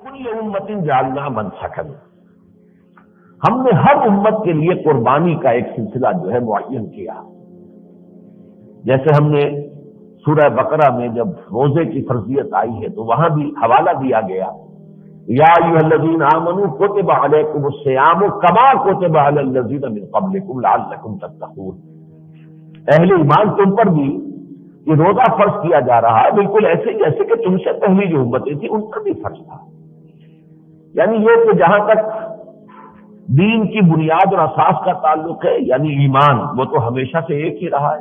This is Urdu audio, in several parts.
کل امت جعلنا منسکا، ہم نے ہر امت کے لیے قربانی کا ایک سلسلہ جو ہے معین کیا. جیسے ہم نے سورہ بقرہ میں جب روزے کی فرضیت آئی ہے تو وہاں بھی حوالہ دیا گیا، یا ایھا الذین آمنوا کتب علیکم الصیام کما کتب علی الذین من قبلکم لعلکم تتقون. اہل ایمان تم پر بھی یہ روزہ فرض کیا جا رہا ہے بالکل ایسے جیسے کہ تم سے پہلی جو امتیں تھیں ان پر بھی فرض تھا. یعنی یہ کہ جہاں تک دین کی بنیاد اور اساس کا تعلق ہے، یعنی ایمان، وہ تو ہمیشہ سے ایک ہی رہا ہے.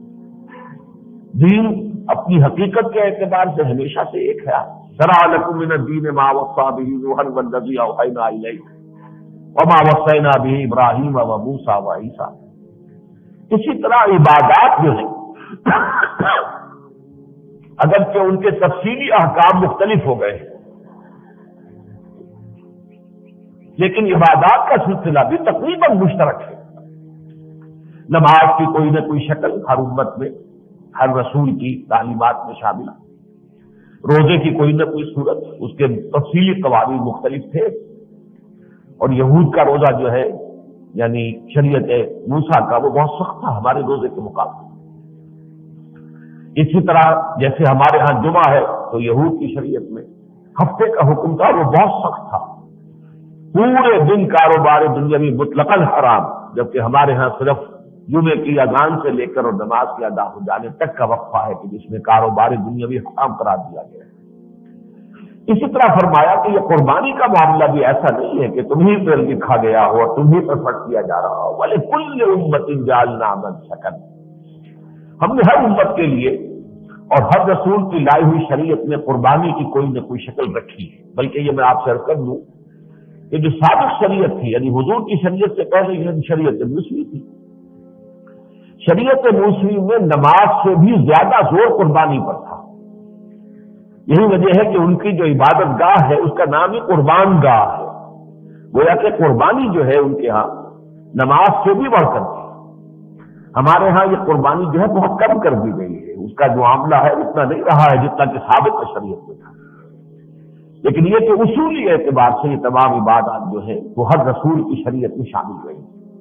دین اپنی حقیقت کے اعتبار سے ہمیشہ سے ایک ہے. شرع لکم من الدین ما وصی بہ نوحا والذی اوحینا الیک وما وصینا بہ ابراہیم وموسیٰ وعیسیٰ. اسی طرح عبادات جو ہیں اگرچہ ان کے تفصیلی احکام مختلف ہو گئے لیکن عبادات کا سلسلہ بھی تقریباً مشترک ہے. نماز کی کوئی نہ کوئی شکل ہر امت میں، ہر رسول کی تعلیمات میں شامل. روزے کی کوئی نہ کوئی صورت، اس کے تفصیلی قوانین مختلف تھے. اور یہود کا روزہ جو ہے یعنی شریعت موسیٰ کا وہ بہت سخت تھا ہمارے روزے کے مقابلے. اسی طرح جیسے ہمارے ہاں جمعہ ہے تو یہود کی شریعت میں ہفتے کا حکم تھا، وہ بہت سخت تھا. پورے دن کاروبار دنیاوی مطلقاً حرام، جبکہ ہمارے ہاں صرف جمعے کی اذان سے لے کر اور نماز کے ادا ہو جانے تک کا وقفہ ہے کہ جس میں کاروبار دنیاوی حرام قرار دیا گیا ہے. اسی طرح فرمایا کہ یہ قربانی کا معاملہ بھی ایسا نہیں ہے کہ تمہیں پر لکھا گیا ہو اور تمہیں پر فرض کیا جا رہا ہو. وَلِكُلِّ أُمَّةٍ جَعَلْنَا مَنسَكًا، ہم نے ہر امت کے لیے اور ہر رسول کی لائی ہوئی شریعت میں قربانی کی کوئی نہ کوئی شکل رکھی ہے. بلکہ یہ میں آپ سے عرض کر دوں کہ جو سابق شریعت تھی یعنی حضور کی شریعت سے پہلے یہ شریعت موسوی تھی. شریعت موسوی میں نماز سے بھی زیادہ زور قربانی پر تھا. یہی وجہ ہے کہ ان کی جو عبادت گاہ ہے اس کا نام ہی قربان گاہ ہے. گویا کہ قربانی جو ہے ان کے ہاں نماز سے بھی بڑھ کر تھی. ہمارے ہاں یہ قربانی جو ہے بہت کم کر دی گئی ہے، اس کا جو معاملہ ہے اتنا نہیں رہا ہے جتنا کہ سابق شریعت میں تھا. لیکن یہ کہ اصولی اعتبار سے یہ تمام عبادات جو ہیں وہ ہر رسول کی شریعت میں شامل ہوئی.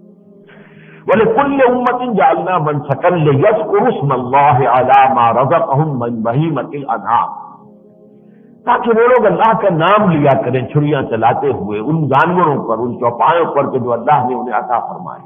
وَلِكُلِّ أُمَّةٍ جَعَلْنَا مَنسَكًا لِيَذْكُرُوا اسْمَ اللَّهِ عَلَىٰ مَا رَزَقَهُم مِّن بَهِيمَةِ الْأَنْعَامِ، تاکہ وہ لوگ اللہ کا نام لیا کریں چھڑیاں چلاتے ہوئے ان جانوروں پر، ان چوپایوں پر کہ جو اللہ نے انہیں عطا فرمائے.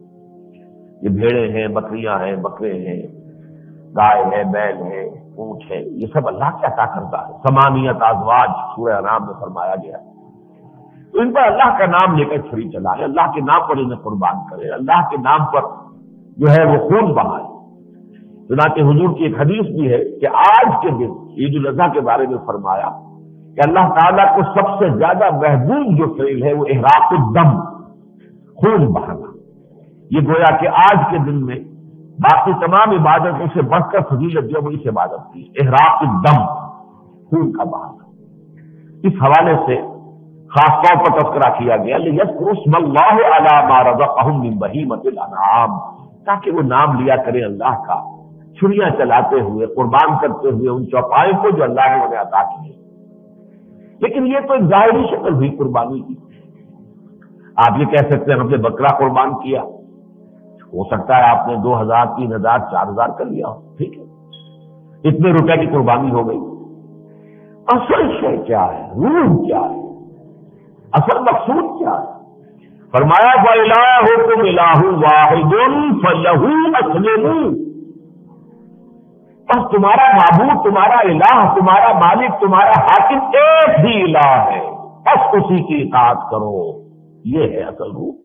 یہ بھیڑیں ہیں، بکریاں ہیں، بکرے ہیں، گائے ہے، بیل ہے، اونٹ ہے، یہ سب اللہ کے عطا کرتا ہے. ثمانیۃ ازواج سورہ انعام میں فرمایا گیا. تو ان پر اللہ کا نام لے کر چھری چلائے، اللہ کے نام پر انہیں قربان کرے، اللہ کے نام پر جو ہے وہ خون بہائے. چنانچہ حضور کی ایک حدیث بھی ہے کہ آج کے دن عید الاضحیٰ کے بارے میں فرمایا کہ اللہ تعالیٰ کو سب سے زیادہ محبوب جو فعل ہے وہ احراق الدم، خون بہانا. یہ گویا کہ آج کے دن میں باقی تمام عبادتوں سے بڑھ کر فضیلت جو وہ اس عبادت کی، احراق الدم، خون کا بہانا. اس حوالے سے خاص طور پر تذکرہ کیا گیا لِيَذْكُرُوا اسْمَ اللَّهِ عَلَىٰ مَا رَزَقَهُم مِّن بَهِيمَةِ الْأَنْعَامِ، تاکہ وہ نام لیا کریں اللہ کا چھڑیاں چلاتے ہوئے، قربان کرتے ہوئے ان چوپایوں کو جو اللہ نے انہیں عطا کیے. لیکن یہ تو ایک ظاہری شکل ہوئی قربانی کی. آپ یہ کہہ سکتے ہیں ہم نے بکرا قربان کیا، ہو سکتا ہے آپ نے 2000 3000 4000 کر لیا ہو، ٹھیک ہے، اتنے روپے کی قربانی ہو گئی. اصل شے کیا ہے، روح کیا ہے، اصل مقصود کیا ہے؟ فرمایا فَإِلَٰهُكُمْ إِلَٰهٌ وَاحِدٌ فَلَهُ أَسْلِمُوا، بس تمہارا معبود، تمہارا الہ، تمہارا مالک، تمہارا حاکم ایک ہی الہ ہے، بس اسی کی اطاعت کرو. یہ ہے اصل روح.